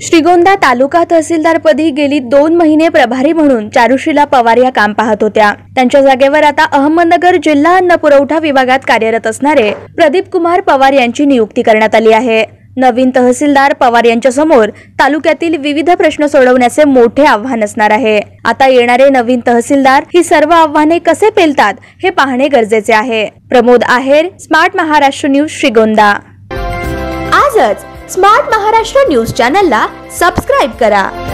श्रीगोंदा तालुका तहसीलदारपदी गेली 2 महिने प्रभारी म्हणून चारुशीला पवार या काम पाहत होत्या। त्यांच्या जागेवर आता अहमदनगर जिल्हा अन्न पुरवठा विभागात कार्यरत असणारे प्रदीप कुमार पवार यांची नियुक्ती करण्यात आली आहे। नवीन तहसीलदार पवार यांच्या समोर तालुक्यातील विविध प्रश्न सोडवण्याचे मोठे आव्हान असणार आहे। आता येणारे नवीन तहसीलदार ही सर्व आव्हाने कसे पेलतात हे पाहणे गरजेचे आहे। Pramod Aher, smart Maharashtra news, Shrigonda. आजच स्मार्ट महाराष्ट्र न्यूज चॅनलला सबस्क्राइब करा।